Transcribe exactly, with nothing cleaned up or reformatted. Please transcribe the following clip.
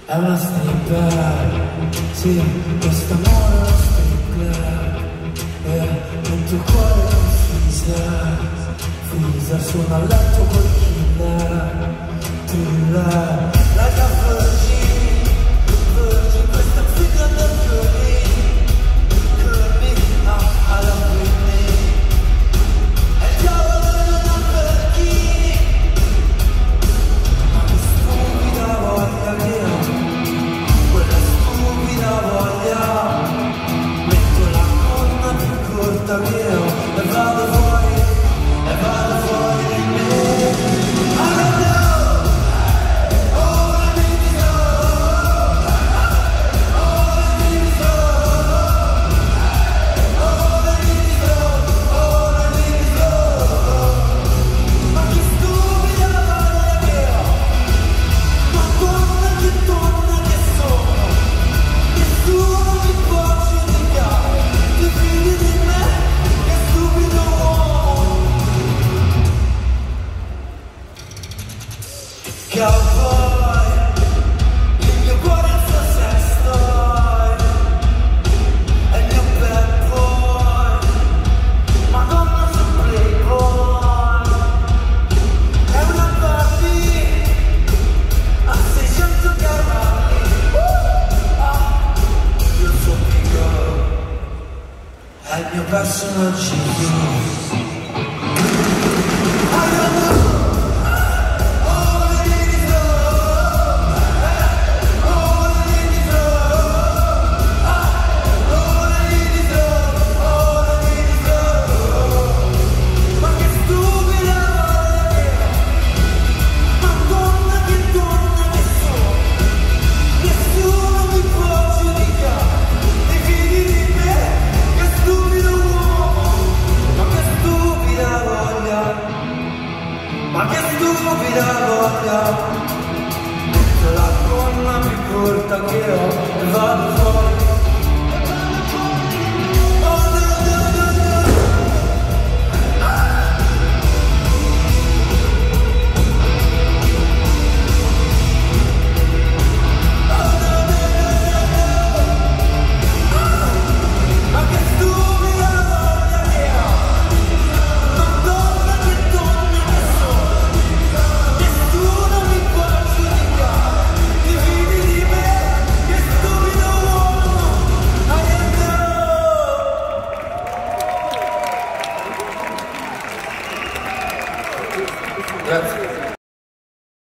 È una stripper, sì, quest'amore è una stripper, e nel tuo cuore è un freezer, freezer suona a letto col killer, thriller, like a virgin, virgin, questa figa del curly, curly, ah, alla Britney, è il diavolo non ha perché, ma che stupida voglia che ho. Che ho, e vado fuori, e vado fuori di me. I don't know, all I need is love, all I need is love, all I need is love, all I need is love. Ma che stupida voglia che ho, ma donna che donna che sono, nessuno mi può giudicare, ti fidi di me? Cowboy, il mio cuore è il suo sex toy, è il mio bad boy, Madonna sul playboy, è una Barbie a seicento cavalli, uh, ah, io sono piccolo, è il mio personaggio. Ma che stupida voglia, metto la gonna più corta che ho e vado fuori. Oh no no no no, ah. Oh no no no no no, ah. Ma che stupida voglia che ho, Madonna che donna che sono. Nessuno mi può giudicare, ti fidi di me, che stupido uomo, I am no. Grazie.